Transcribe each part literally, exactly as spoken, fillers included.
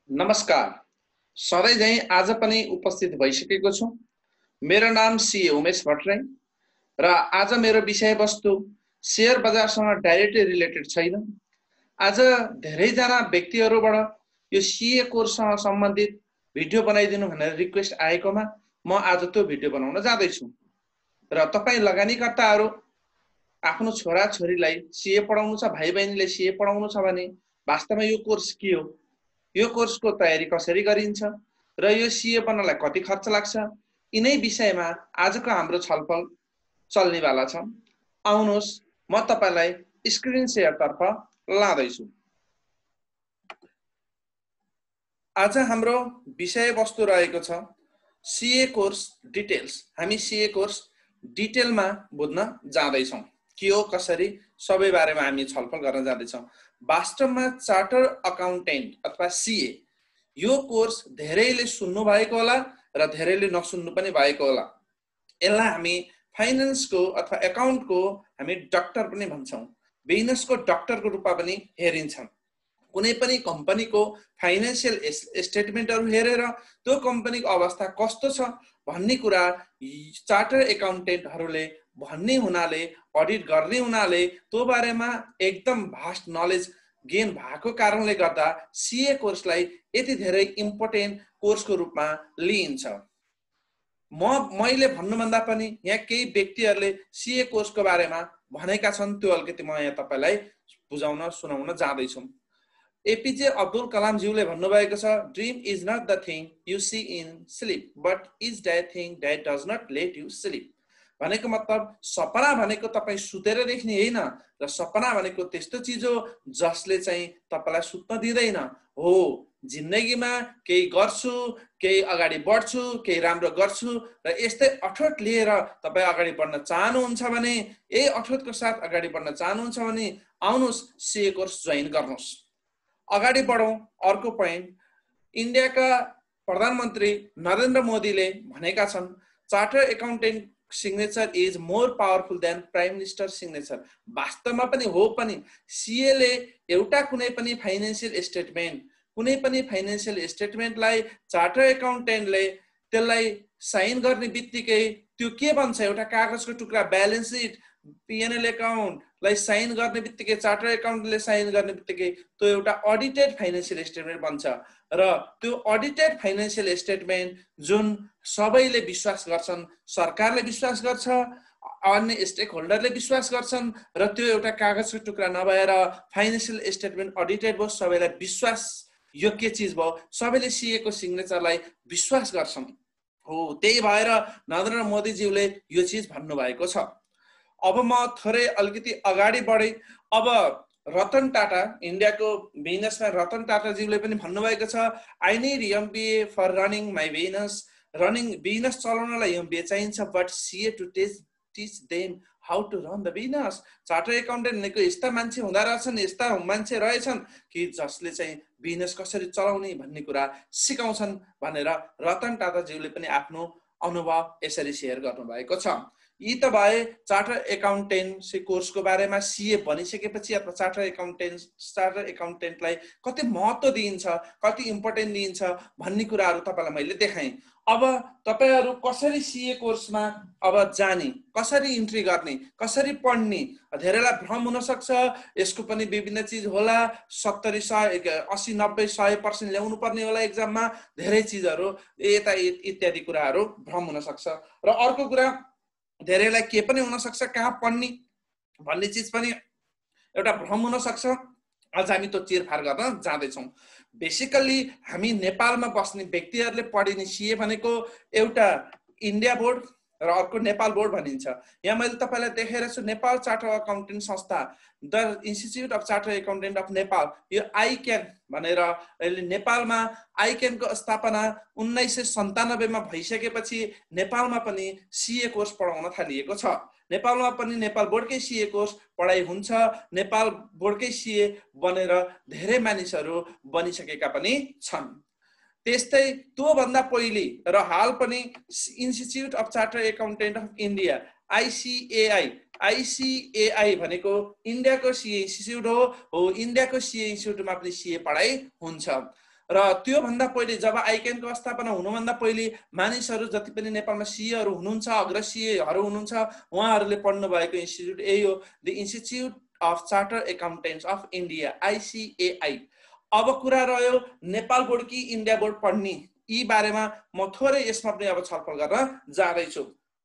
नमस्कार। सधैँ झैं आज पनि उपस्थित भइसकेको छु। मेरो नाम सीए उमेश भट्टराई र आज मेरो विषयवस्तु शेयर बजारसँग डाइरेक्टली रिलेटेड छैन। आज धेरैजना व्यक्तिहरूबाट यो सीए कोर्ससँग सम्बन्धित भिडियो बनाइदिनु भनेर रिक्वेस्ट आएकोमा म आज त्यो भिडियो बनाउन जाँदैछु। र तपाईँ लगानीकर्ताहरू आफ्नो छोराछोरीलाई सीए पढाउनु छ, भाइ बहिनीले सीए पढाउनु छ भने वास्तवमा यो कोर्स के हो, यो कोर्सको तयारी कसरी गरिन्छ र यो सीए बन्नलाई कति खर्च लाग्छ, यिनै विषयमा आजको हाम्रो छलफल चल्नेवाला छ। आउनुहोस् म तपाईलाई स्क्रिन शेयर तर्फ लाँदैछु। आज हाम्रो विषयवस्तु रहेको छ सीए कोर्स डिटेल्स। हामी सीए कोर्स डिटेलमा बुझ्न जाँदैछौँ। के हो कसरी सबै बारेमा हामी छलफल गर्न जाँदैछौँ। वास्तवमा चार्टर अकाउन्टेन्ट अथवा सीए यो कोर्स धेरैले सुन्नु भएको होला र धेरैले नसुन्नु पनि भएको होला। यसलाई हामी फाइनान्सको अथवा एकाउन्टको हामी डाक्टर पनि भन्छौँ, बिजनेसको डाक्टरको रूपमा पनि हेरिन्छन्। कुनै पनि कम्पनीको फाइनान्शियल स्टेटमेन्टहरू हेरेर त्यो कम्पनीको अवस्था कस्तो छ भन्ने कुरा चार्टर एकाउन्टेन्टहरूले भन्ने हुनाले, अडिट गर्ने हुनाले त्यो बारेमा एकदम भास्ट नलेज गेन भएको कारणले गर्दा सीए कोर्सलाई यति धेरै इम्पोर्टेन्ट कोर्सको रूपमा लिइन्छ। म मैले भन्नुभन्दा पनि यहाँ केही व्यक्तिहरूले सीए कोर्सको बारेमा भनेका छन्, त्यो अलिकति म यहाँ तपाईलाई बुझाउन सुनाउन जाँदैछु। एपीजे अब्दुल कलाम ज्यूले भन्नुभएको छ, dream is not the thing you see in sleep but is that thing that does not let you sleep. भनेको मतलब सपना भनेको तपाईँ सुतेर देख्ने होइन र सपना भनेको त्यस्तो चिज हो जसले चाहिँ तपाईलाई सुत्न दिँदैन। हो, जिन्दगीमा केही गर्छु, केही अगाडि बढ्छु, केही राम्रो गर्छु र यस्तै अठोट लिएर तपाईँ अगाडि बढ्न चाहनुहुन्छ भने, यही अठोटको साथ अगाडि बढ्न चाहनुहुन्छ भने आउनुहोस् सीए कोर्स जोइन गर्नुहोस्। अगाडि बढौँ। अर्को पोइन्ट, इन्डियाका प्रधानमन्त्री नरेन्द्र मोदीले भनेका छन्, charter accountant signature is more powerful than prime minister signature. वास्तवमा पनि हो पनि। सीएले एउटा कुनै पनि फाइनान्शियल स्टेटमेन्ट कुनै पनि फाइनान्शियल स्टेटमेन्टलाई चार्टर एकाउन्टेन्टले त्यसलाई साइन गर्ने बित्तिकै त्यो के बन्छ, एउटा कागजको टुक्रा, ब्यालेन्स सिट, पिएनएल एकाउन्टलाई साइन गर्ने बित्तिकै, चार्टर एकाउन्टले साइन गर्ने बित्तिकै त्यो एउटा अडिटेड फाइनान्शियल स्टेटमेन्ट बन्छ। र त्यो अडिटेड फाइनान्शियल स्टेटमेन्ट जुन सबैले विश्वास गर्छन्, सरकारले विश्वास गर्छ, अन्य स्टेक होल्डरले विश्वास गर्छन् र त्यो एउटा कागजको टुक्रा नभएर फाइनान्शियल स्टेटमेन्ट अडिटेड भयो, सबैलाई विश्वास योग्य चिज भयो, सबैले सीए को सिग्नेचरलाई विश्वास गर्छन्। हो, त्यही भएर नरेन्द्र मोदीज्यूले यो चिज भन्नुभएको छ। अब म थोरै अलिकति अगाडि बढेँ। अब रतन टाटा, इन्डियाको बिजनेसम्यान रतन टाटाज्यूले पनि भन्नुभएको छ, I need MBA for running my business. Running business चलाउनलाई एमबिए चाहिन्छ, but CA to teach teach them how to run the business. Charter accountant भनेको यस्ता मान्छे हुँदा रहेछन्, यस्ता मान्छे रहेछन् कि जसले चाहिँ बिजनेस कसरी चलाउने भन्ने कुरा सिकाउँछन् भनेर रतन टाटाज्यूले पनि आफ्नो अनुभव यसरी सेयर गर्नुभएको छ। यी त भए चार्टर एकाउन्टेन्सी कोर्सको बारेमा। सीए बनिसकेपछि अथवा चार्टर एकाउन्टेन्ट चार्टर एकाउन्टेन्टलाई कति महत्त्व दिइन्छ, कति इम्पोर्टेन्ट दिइन्छ भन्ने कुराहरू तपाईँलाई मैले देखाएँ। अब तपाईँहरू कसरी सीए कोर्समा अब जाने, कसरी इन्ट्री गर्ने, कसरी पढ्ने, धेरैलाई भ्रम हुनसक्छ। यसको पनि विभिन्न चिज होला, सत्तरी सय अस्सी नब्बे सय पर्सेन्ट ल्याउनु पर्ने होला एक्जाममा, धेरै चिजहरू यता इत्यादि कुराहरू भ्रम हुनसक्छ। र अर्को कुरा, धेरैलाई के पनि हुनसक्छ, कहाँ पढ्ने भन्ने चिज पनि एउटा भ्रम हुनसक्छ। आज हामी त्यो चिरफार गर्न जाँदैछौँ। बेसिकल्ली हामी नेपालमा बस्ने व्यक्तिहरूले पढिने सीए भनेको एउटा इन्डिया बोर्ड र अर्को नेपाल बोर्ड भनिन्छ। यहाँ मैले तपाईँलाई देखाएर छु, नेपाल चार्टर अकाउन्टेन्ट संस्था, the institute of charter accountant of Nepal, यो आइक्यान भनेर यसले नेपालमा आइक्यानको स्थापना उन्नाइस सय सन्तानब्बेमा भइसकेपछि नेपालमा पनि सीए कोर्स पढाउन थालिएको छ। नेपालमा पनि नेपाल बोर्डकै सीए कोर्स पढाइ हुन्छ। नेपाल बोर्डकै सीए बनेर धेरै मानिसहरू बनिसकेका पनि छन्। त्यस्तै त्यो भन्दा पहिले र हाल पनि institute of charter accountant of India ICAI ICAI भनेको इन्डियाको सीए इन्स्टिच्युट हो हो इन्डियाको सीए इन्स्टिच्युटमा पनि सीए पढाइ हुन्छ। र त्यो भन्दा पहिले जब आइक्यानको व्यवस्थापना हुनुभन्दा पहिले मानिसहरू जति पनि नेपालमा सीएहरू हुनुहुन्छ, अग्र सीएहरू हुनुहुन्छ, उहाँहरूले पढ्नु भएको इन्स्टिट्युट यही हो, the institute of charter accountants of India, ICAI. अब कुरा रह्यो नेपाल बोर्ड कि इन्डिया बोर्ड पढ्ने, यी बारेमा म थोरै यसमा पनि अब छलफल गर्न जाँदैछु।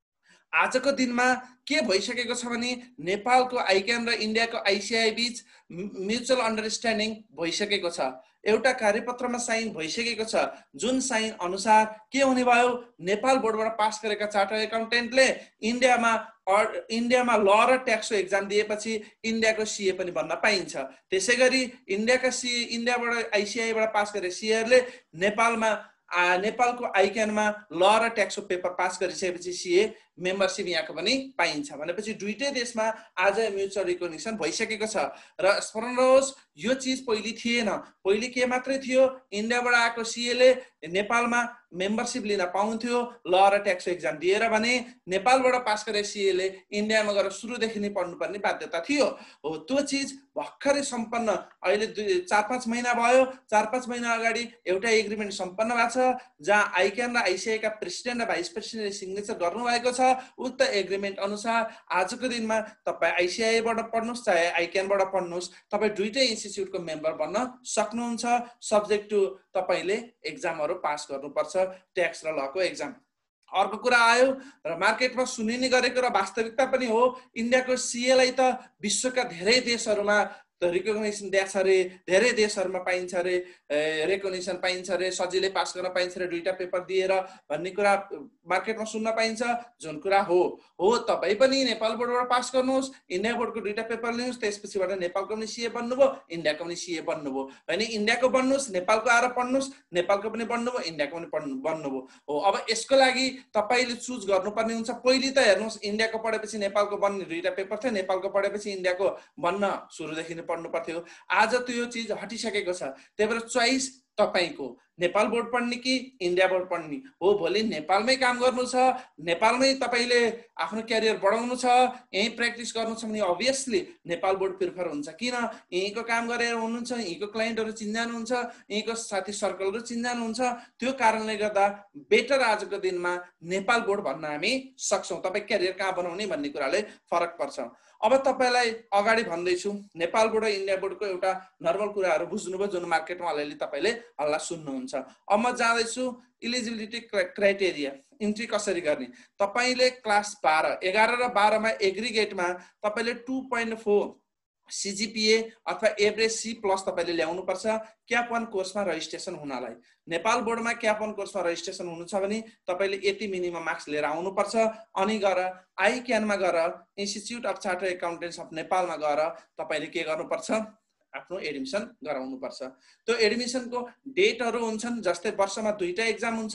आजको दिनमा के भइसकेको छ भने नेपालको आइक्यान र इन्डियाको आइसिआई बीच म्युचुअल अन्डरस्ट्यान्डिङ भइसकेको छ, एउटा कार्यपत्रमा साइन भइसकेको छ, जुन साइन अनुसार के हुने भयो, नेपाल बोर्डबाट पास गरेका चार्टर एकाउन्टेन्टले इन्डियामा इन्डियामा ल र ट्याक्सको एक्जाम दिएपछि इन्डियाको सीए पनि बन्न पाइन्छ। त्यसै गरी इन्डियाका सीए इन्डियाबाट आइसिआईबाट पास गरे सीएहरूले नेपालमा नेपालको आइक्यानमा ल र ट्याक्सको पेपर पास गरिसकेपछि सीए मेम्बरसिप यहाँको पनि पाइन्छ भनेपछि दुईटै देशमा आज म्युचुअल रिकग्निसन भइसकेको छ। र स्मरण रहोस् यो चिज पहिले थिएन, पहिले के मात्रै थियो, इन्डियाबाट आएको सीएले नेपालमा मेम्बरसिप लिन पाउँथ्यो ल र ट्याक्स एक्जाम दिएर, भने नेपालबाट पास गरे सीएले इन्डियामा गएर सुरुदेखि नै पढ्नुपर्ने बाध्यता थियो। हो त्यो चिज भर्खरै सम्पन्न, अहिले दुई चार पाँच महिना भयो, चार पाँच महिना अगाडि एउटा एग्रिमेन्ट सम्पन्न भएको छ जहाँ आइक्यान र आइसिआईका प्रेसिडेन्ट र भाइस प्रेसिडेन्टले सिग्नेचर गर्नुभएको छ। उक्त एग्रिमेन्ट अनुसार आजको दिनमा तपाईँ आइसिआईबाट पढ्नुहोस् चाहे आइक्यानबाट पढ्नुहोस्, तपाईँ दुईटै इन्स्टिट्युटको मेम्बर बन्न सक्नुहुन्छ, सब्जेक्ट टु तपाईँले एक्जामहरू पास गर्नुपर्छ, ट्याक्स र लको एक्जाम। अर्को कुरा आयो र मार्केटमा सुनिने गरेको र वास्तविकता पनि हो, इन्डियाको सीएलाई त विश्वका धेरै देशहरूमा रिकग्निसन दिएको छ अरे, धेरै देशहरूमा पाइन्छ अरे, रेकग्निसन पाइन्छ अरे, सजिलै पास गर्न पाइन्छ अरे दुईटा पेपर दिएर भन्ने कुरा मार्केटमा सुन्न पाइन्छ, जुन कुरा हो हो तपाईँ पनि नेपाल बोर्डबाट पास गर्नुहोस्, इन्डिया बोर्डको दुईटा पेपर लिनुहोस्, त्यसपछिबाट नेपालको पनि सीए बन्नुभयो, इन्डियाको पनि सीए बन्नुभयो, होइन इन्डियाको बन्नुहोस्, नेपालको आएर पढ्नुहोस्, नेपालको पनि बन्नुभयो, इन्डियाको पनि पढ्नु बन्नुभयो। हो अब यसको लागि तपाईँले चुज गर्नुपर्ने हुन्छ। पहिले त हेर्नुहोस् इन्डियाको पढेपछि नेपालको बन्ने दुईटा पेपर थियो, नेपालको पढेपछि इन्डियाको बन्न सुरुदेखि नै पढ्नु पर्थ्यो। आज त यो चिज हटिसकेको छ, त्यही भएर चोइस तपाईको नेपाल बोर्ड पढ्ने कि इन्डिया बोर्ड पढ्ने हो। भोलि नेपालमै काम गर्नु छ, नेपालमै तपाईले आफ्नो क्यारियर बढाउनु छ, यही प्र्याक्टिस गर्नु छ भने अभियसली नेपाल बोर्ड प्रिफर हुन्छ। किन यहीँको काम गरेर हुनुहुन्छ, यहीँको क्लाइन्टहरू चिन्जानु हुन्छ, यहीँको साथी सर्कलहरू चिन्जानु हुन्छ, त्यो कारणले गर्दा बेटर आजको दिनमा नेपाल बोर्ड भन्न हामी सक्छौँ। तपाईँ क्यारियर कहाँ बनाउने भन्ने कुराले फरक पर्छ। अब तपाईलाई अगाडि भन्दैछु नेपाल बोर्ड र इन्डिया बोर्डको एउटा नर्मल कुराहरू बुझ्नुभयो, जुन मार्केटमा अलिअलि तपाईले हल्ला सुन्नुहुन्छ। अब म जाँदैछु इलिजिबिलिटी क्राइटेरिया, इन्ट्री कसरी गर्ने। तपाईले क्लास बाह्र एघार र बाह्रमा एग्रिगेटमा तपाईले टू पोइन्ट फोर सीजीपीए अथवा एभरेज सी प्लस तपाईले ल्याउनु पर्छ क्याप वन कोर्समा रजिस्ट्रेसन हुनलाई। नेपाल बोर्डमा क्याप वन कोर्समा रजिस्ट्रेसन हुनु छ भने तपाईले यति मिनिमम मार्क्स लिएर आउनु पर्छ, अनि गएर आई क्यानमा गएर institute of charter accountants of नेपालमा गएर तपाईले के गर्नुपर्छ, आफ्नो एडमिसन गराउनु पर्छ। त्यो एडमिसनको डेटहरू हुन्छन्, जस्तै वर्षमा दुईटा एक्जाम हुन्छ,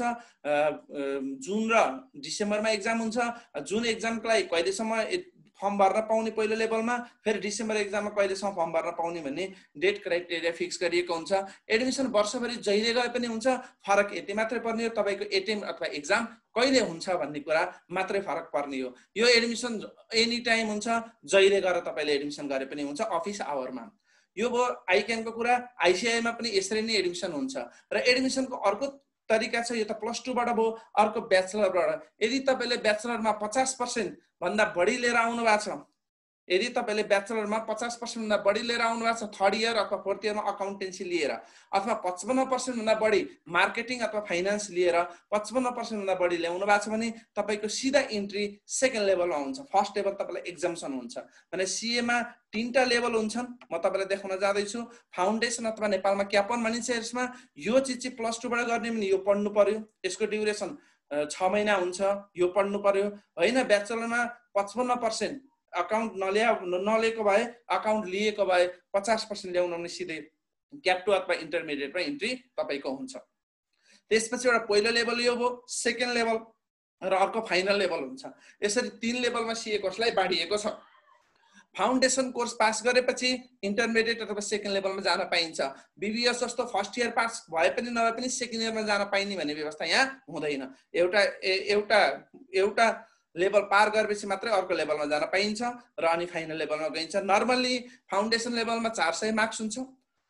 जुन र डिसेम्बरमा एक्जाम हुन्छ। जुन एक्जामको लागि कहिलेसम्म फर्म भर्न पाउने पहिलो लेभलमा, फेरि डिसेम्बर एक्जाममा कहिलेसम्म फर्म भर्न पाउने भन्ने डेट क्राइटेरिया फिक्स गरिएको हुन्छ। एडमिसन वर्षभरि जहिले गए पनि हुन्छ, फरक यति मात्रै पर्ने हो तपाईको एटेम अथवा एक्जाम कहिले हुन्छ भन्ने कुरा मात्रै फरक पर्ने हो। यो एडमिसन एनी टाइम हुन्छ, जहिले गएर तपाईले एडमिसन गरे पनि हुन्छ, अफिस आवरमा। यो भयो आइक्यानको कुरा। आइसिआईमा पनि यसरी नै एडमिसन हुन्छ। र एडमिसनको अर्को तरिका छ, यो त प्लस टूबाट भयो, अर्को ब्याचलरबाट। यदि तपाईले ब्याचलरमा पचास पर्सेन्ट भन्दा बढी लिएर आउनु भएको छ, यदि तपाईले ब्याचलरमा पचास पर्सेन्ट भन्दा बढी लिएर आउनु भएको छ थर्ड इयर अथवा फोर्थ इयरमा अकाउन्टेन्सी लिएर, अथवा पचपन्न पर्सेन्ट भन्दा बढी मार्केटिङ अथवा फाइनेन्स लिएर पचपन्न पर्सेन्ट भन्दा बढी ल्याउनु भएको छ भने तपाईको सिधा इन्ट्री सेकेन्ड लेभलमा हुन्छ। फर्स्ट लेभल तपाईलाई एक्जाम्सन हुन्छ भने सीएमा तीनटा लेभल हुन्छन्। म तपाईलाई देखाउन जाँदैछु। फाउन्डेसन अथवा नेपालमा क्याप वन भनिन्छ। यसमा यो चिज चाहिँ प्लस टूबाट गर्ने भने यो पढ्नु पर्यो, यसको ड्युरेसन छ महिना हुन्छ, यो पढ्नु पर्यो होइन। ब्याचलरमा पचपन्न पर्सेन्ट अकाउन्ट नल्या नलिएको भए, अकाउन्ट लिएको भए पचास पर्सेन्ट ल्याउनु भने सिधै क्याप टू अथवा इन्टरमिडिएटमा इन्ट्री तपाईको हुन्छ। त्यसपछि एउटा पहिलो लेभल यो भयो, सेकेन्ड लेभल र अर्को फाइनल लेभल हुन्छ। यसरी तीन लेभलमा सीए कोर्सलाई बाँडिएको छ। फाउन्डेसन कोर्स पास गरेपछि इन्टरमिडिएट अथवा सेकेन्ड लेभलमा जान पाइन्छ। बीबीएस जस्तो फर्स्ट इयर पास भए पनि नभए पनि सेकेन्ड इयरमा जान पाइने भन्ने व्यवस्था यहाँ हुँदैन। एउटा एउटा एउटा लेभल पार गरेपछि मात्रै अर्को लेभलमा जान पाइन्छ र अनि फाइनल लेभलमा गइन्छ। नर्मल्ली फाउन्डेसन लेभलमा चार सय मार्क्स हुन्छ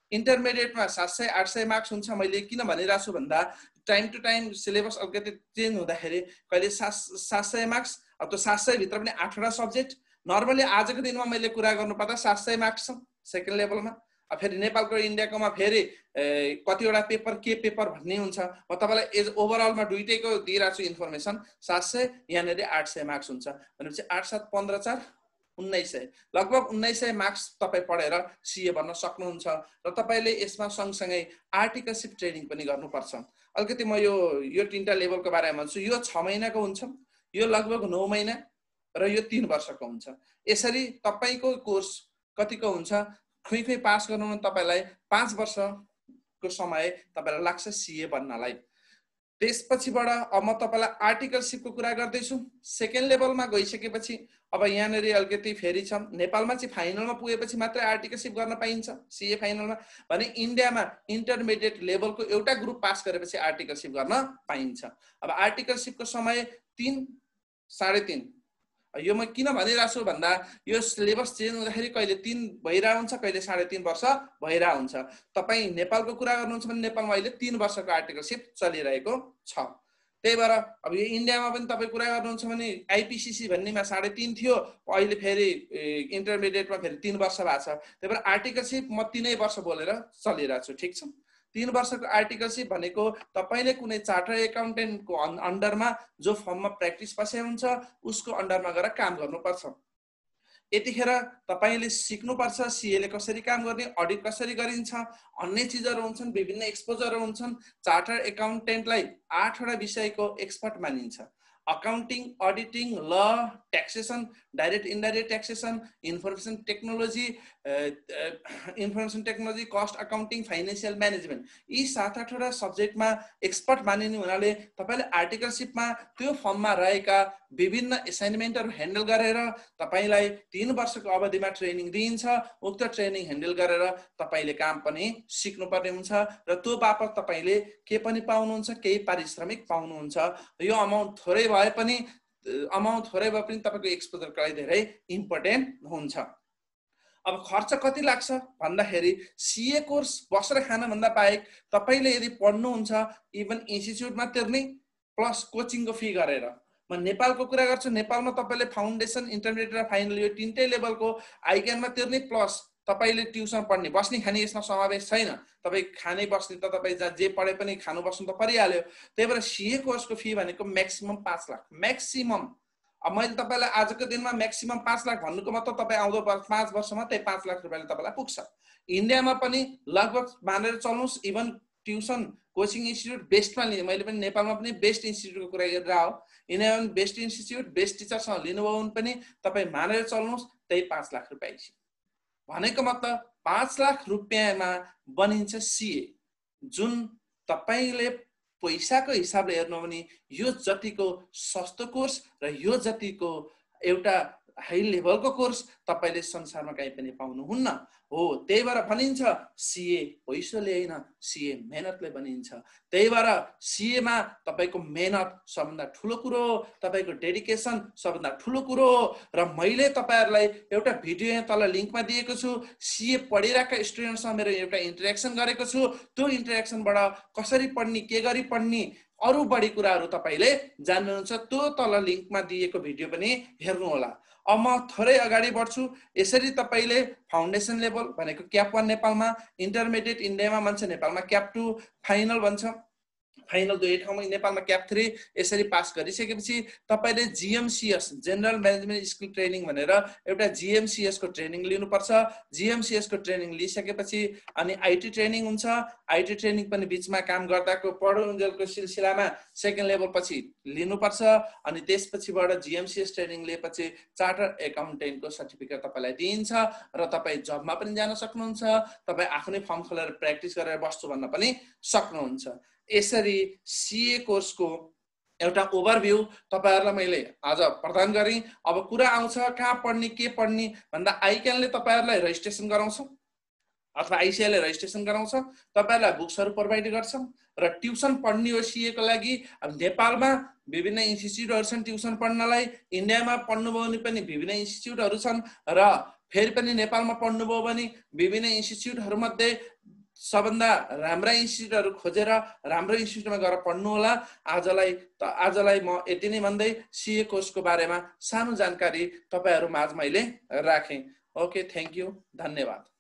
इन्टरमिडिएटमा सात सय आठ सय मार्क्स हुन्छ। मैले किन भनिरहेको छु भन्दा टाइम टु टाइम सिलेबस अलिकति चेन्ज हुँदाखेरि कहिले सात सात सय मार्क्स, अब त्यो सात सय भित्र पनि आठवटा सब्जेक्ट। नर्मली आजको दिनमा मैले कुरा गर्नुपर्दा सात सय मार्क्स छ सेकेन्ड लेभलमा। अब फेरि नेपालको इन्डियाकोमा फेरि कतिवटा पेपर के पेपर भन्ने हुन्छ। म तपाईँलाई एज ओभरअलमा दुइटैको दिइरहेको छु इन्फर्मेसन। सात सय यहाँनिर आठ सय मार्क्स हुन्छ भनेपछि आठ सात पन्ध्र चार उन्नाइस सय, लगभग उन्नाइस सय मार्क्स तपाईँ पढेर सिए बन्न सक्नुहुन्छ। र तपाईँले यसमा सँगसँगै आर्टिकलसिप ट्रेनिङ पनि गर्नुपर्छ। अलिकति म यो यो तिनवटा लेभलको बारेमा भन्छु। यो छ महिनाको हुन्छ, यो लगभग नौ महिना र यो तीन वर्षको हुन्छ। यसरी तपाईँको कोर्स कतिको हुन्छ, खुइ खुइ पास गर्नुमा तपाईँलाई पाँच वर्षको समय तपाईँलाई लाग्छ सिए बन्नलाई। त्यसपछिबाट अब म तपाईँलाई आर्टिकलसिपको कुरा गर्दैछु। सेकेन्ड लेभलमा गइसकेपछि अब यहाँनिर अलिकति फेरि छ, नेपालमा चाहिँ फाइनलमा पुगेपछि मात्रै आर्टिकलसिप गर्न पाइन्छ सिए फाइनलमा भने इन्डियामा इन्टरमिडिएट लेभलको एउटा ग्रुप पास गरेपछि आर्टिकलसिप गर्न पाइन्छ। अब आर्टिकलसिपको समय तीन साढे तीन, यो म किन भनिरहेको छु भन्दा यो सिलेबस चेन्ज हुँदाखेरि कहिले तीन भइरहेको हुन्छ, कहिले साढे तीन वर्ष भइरहेको हुन्छ। तपाईँ नेपालको कुरा गर्नुहुन्छ भने नेपालमा अहिले तीन वर्षको आर्टिकलसिप चलिरहेको छ। त्यही भएर अब यो इन्डियामा पनि तपाईँ कुरा गर्नुहुन्छ भने आइपिसिसी भन्नेमा साढे तीन थियो, अहिले फेरि इन्टरमिडिएटमा फेरि तीन वर्ष भएको छ। त्यही भएर आर्टिकलसिप म तिनै वर्ष बोलेर चलिरहेको छु। ठिक छ, तीन वर्षको आर्टिकलसिप भनेको तपाईँले कुनै चार्टर एकाउन्टेन्टको अन्डरमा जो फर्ममा प्र्याक्टिस बसे हुन्छ उसको अन्डरमा गएर काम गर्नुपर्छ। यतिखेर तपाईँले सिक्नुपर्छ सिएले कसरी काम गर्ने, अडिट कसरी गरिन्छ, अन्य चिजहरू हुन्छन्, विभिन्न एक्सपोजरहरू हुन्छन्। चार्टर एकाउन्टेन्टलाई आठवटा विषयको एक्सपर्ट मानिन्छ। Accounting, auditing, law, taxation, direct indirect taxation, information technology, information technology, cost accounting, financial management, यी सात आठवटा सब्जेक्टमा एक्सपर्ट मानिने हुनाले तपाईँले आर्टिकलसिपमा त्यो फर्ममा रहेका विभिन्न एसाइनमेन्टहरू ह्यान्डल गरेर तपाईँलाई तीन वर्षको अवधिमा ट्रेनिङ दिइन्छ। उक्त ट्रेनिङ ह्यान्डल गरेर तपाईँले काम पनि सिक्नुपर्ने हुन्छ र त्यो बापत तपाईँले के पनि पाउनुहुन्छ, केही पारिश्रमिक पाउनुहुन्छ। यो अमाउन्ट थोरै भए पनि अमाउन्ट थोरै भए पनि तपाईँको एक्सपोजर कहिले धेरै इम्पोर्टेन्ट हुन्छ। अब खर्च कति लाग्छ भन्दाखेरि सिए कोर्स बसेर खानभन्दा बाहेक तपाईँले यदि पढ्नुहुन्छ इभन इन्स्टिच्युटमा तिर्ने प्लस कोचिङको फी गरेर। म नेपालको कुरा गर्छु, नेपालमा तपाईँले फाउन्डेसन, इन्टरमिडिएट र फाइनल यो तिनटै लेभलको आइक्यानमा तिर्ने प्लस तपाईँले ट्युसन पढ्ने, बस्ने खाने यसमा समावेश छैन। तपाईँ खाने बस्ने त तपाईँ जहाँ जे पढे पनि खानु बस्नु त परिहाल्यो। त्यही भएर सिए कोर्सको फी भनेको म्याक्सिमम पाँच लाख म्याक्सिमम। अब मैले तपाईँलाई आजको दिनमा म्याक्सिमम पाँच लाख भन्नुको मतलब तपाईँ आउँदो पाँच वर्षमा त्यही पाँच लाख रुपियाँले तपाईँलाई पुग्छ। इन्डियामा पनि लगभग मानेर चल्नुहोस्, इभन ट्युसन कोचिङ इन्स्टिट्युट बेस्टमा लिने, मैले पनि नेपालमा पनि बेस्ट इन्स्टिट्युटको कुरा गरेर हो, इन्डियामा पनि बेस्ट इन्स्टिट्युट बेस्ट टिचरसँग लिनुभयो भने पनि तपाईँ मानेर चल्नुहोस् त्यही पाँच लाख रुपियाँ भनेको मतलब पाँच लाख रुपियाँमा बनिन्छ सिए, जुन तपाईँले पैसाको हिसाबले हेर्नु भने यो जतिको सस्तो कोर्स र यो जतिको एउटा हाई लेभलको कोर्स तपाईँले संसारमा कहीँ पनि पाउनुहुन्न हो। त्यही भएर भनिन्छ सिए पैसाले होइन, सिए मेहनतले बनिन्छ। त्यही भएर सिएमा तपाईँको मेहनत सबभन्दा ठुलो कुरो हो, तपाईँको डेडिकेसन सबभन्दा ठुलो कुरो हो। र मैले तपाईँहरूलाई एउटा भिडियो यहाँ तल लिङ्कमा दिएको छु, सिए पढिरहेका स्टुडेन्टसँग मेरो एउटा इन्टरेक्सन गरेको छु। त्यो इन्टरेक्सनबाट कसरी पढ्ने, के गरी पढ्ने, अरू बढी कुराहरू तपाईँले जान्नुहुन्छ। त्यो तल लिङ्कमा दिएको भिडियो पनि हेर्नुहोला। अब म थोरै अगाडि बढ्छु। यसरी तपाईँले फाउन्डेसन लेभल भनेको क्याप वान नेपालमा, इन्टरमिडिएट इन्डियामा भन्छ, नेपालमा क्याप टू, फाइनल भन्छ, फाइनल दुई ठाउँमा, नेपालमा क्याप थ्री, यसरी पास गरिसकेपछि तपाईँले GMCS general management skill training भनेर एउटा जिएमसिएस को ट्रेनिङ लिनुपर्छ। जिएमसिएस को ट्रेनिङ लिइसकेपछि अनि आइटी ट्रेनिङ हुन्छ। आइटी ट्रेनिङ पनि बिचमा काम गर्दाको पढुन्जेलको सिलसिलामा सेकेन्ड लेभल पछि लिनुपर्छ। अनि त्यसपछिबाट जिएमसिएस ट्रेनिङ लिएपछि चार्टर एकाउन्टेन्टको सर्टिफिकेट तपाईँलाई दिइन्छ र तपाईँ जबमा पनि जान सक्नुहुन्छ, तपाईँ आफ्नै फर्म खोलेर प्र्याक्टिस गरेर बस्छु भन्न पनि सक्नुहुन्छ। यसरी सिए कोर्सको एउटा ओभरभ्यू तपाईँहरूलाई मैले आज प्रदान गरेँ। अब कुरा आउँछ कहाँ पढ्ने, के पढ्ने भन्दा आइक्यानले तपाईँहरूलाई रेजिस्ट्रेसन गराउँछ अथवा आइसिआईले रेजिस्ट्रेसन गराउँछ, तपाईँहरूलाई बुक्सहरू प्रोभाइड गर्छ र ट्युसन पढ्ने हो सिएको लागि। अब नेपालमा विभिन्न इन्स्टिट्युटहरू छन् ट्युसन पढ्नलाई, इन्डियामा पढ्नुभयो भने पनि विभिन्न इन्स्टिट्युटहरू छन् र फेरि पनि नेपालमा पढ्नुभयो भने विभिन्न इन्स्टिट्युटहरूमध्ये सबभन्दा राम्रा इन्स्टिट्युटहरू खोजेर राम्रो इन्स्टिट्युटमा गएर पढ्नु होला। आजलाई त आजलाई म यति नै भन्दै सीए कोर्सको बारेमा सानो जानकारी तपाईहरु माझ मैले राखेँ। ओके, थ्यांक यू, धन्यवाद।